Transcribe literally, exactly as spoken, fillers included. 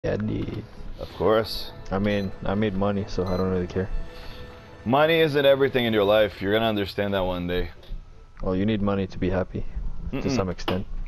Yeah, indeed. Of course. I mean, I made money, so I don't really care. Money isn't everything in your life. You're gonna understand that one day. Well, you need money to be happy, Mm-mm. to some extent.